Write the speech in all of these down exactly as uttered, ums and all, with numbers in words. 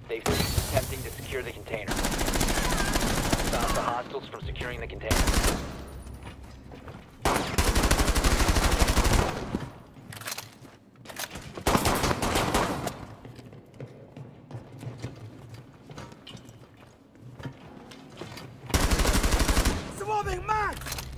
They've ceased attempting to secure the container. Stop the hostiles from securing the container. Swarming man!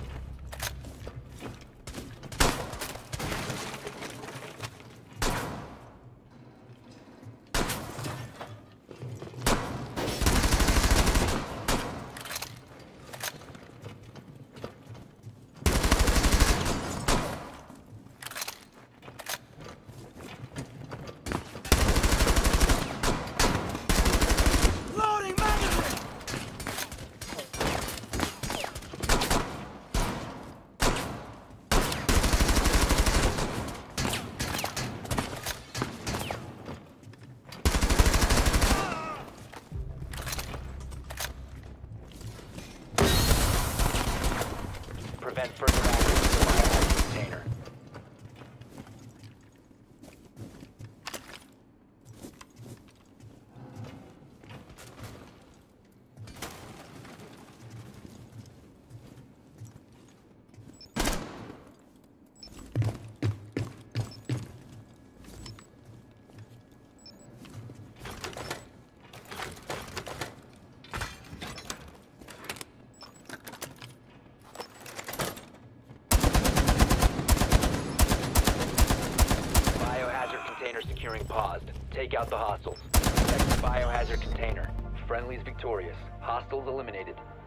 Prevent further access to the biohazard container. Container securing paused. Take out the hostiles. Protect the biohazard container. Friendly's victorious. Hostiles eliminated.